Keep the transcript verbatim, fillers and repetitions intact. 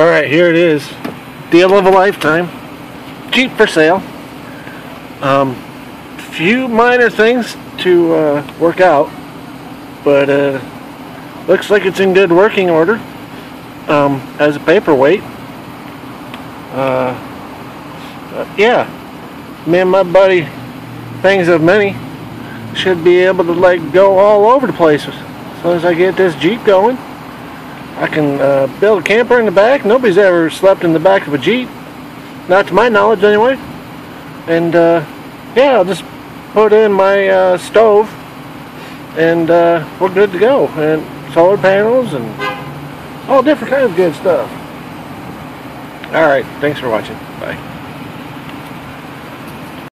Alright, here it is. Deal of a lifetime. Jeep for sale. Um, few minor things to uh, work out, but uh, looks like it's in good working order. Um, as a paperweight. Uh, uh, yeah, me and my buddy, Things of Many, should be able to like go all over the place as soon as I get this Jeep going. I can uh, build a camper in the back. Nobody's ever slept in the back of a Jeep, not to my knowledge anyway. And uh, yeah, I'll just put in my uh, stove and uh, we're good to go. And solar panels and all different kinds of good stuff. Alright, thanks for watching. Bye.